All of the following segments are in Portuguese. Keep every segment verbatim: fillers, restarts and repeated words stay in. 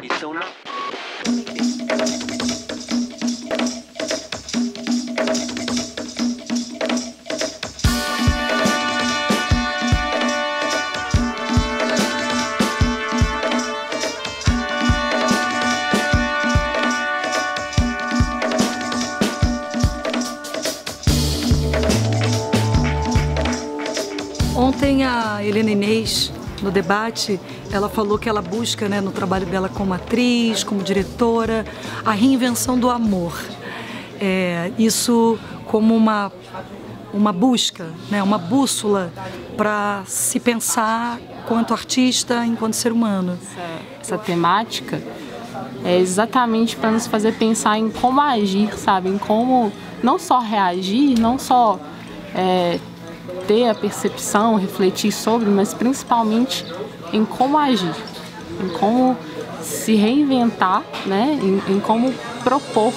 Missão não. Ontem a Helena Inês, no debate, ela falou que ela busca, né, no trabalho dela como atriz, como diretora, a reinvenção do amor. É, isso como uma, uma busca, né, uma bússola para se pensar quanto artista, enquanto ser humano. Essa, essa temática é exatamente para nos fazer pensar em como agir, sabe? Em como não só reagir, não só é, ter a percepção, refletir sobre, mas principalmente em como agir, em como se reinventar, né? em, em como propor.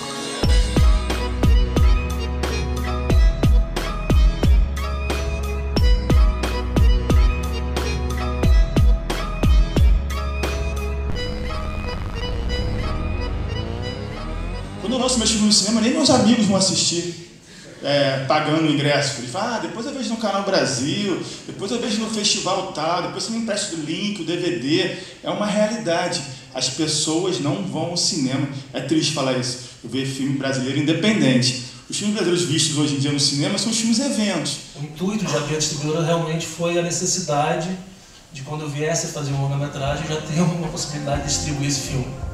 Quando eu lanço meus filmes no cinema, nem meus amigos vão assistir. É, pagando o ingresso. Ele fala, ah, depois eu vejo no Canal Brasil, depois eu vejo no festival tal, depois você me empresta o link, o D V D. É uma realidade. As pessoas não vão ao cinema. É triste falar isso. Eu vejo filme brasileiro independente. Os filmes brasileiros vistos hoje em dia no cinema são os filmes eventos. O intuito de abrir a distribuidora realmente foi a necessidade de, quando eu viesse a fazer uma longa-metragem, já ter uma possibilidade de distribuir esse filme.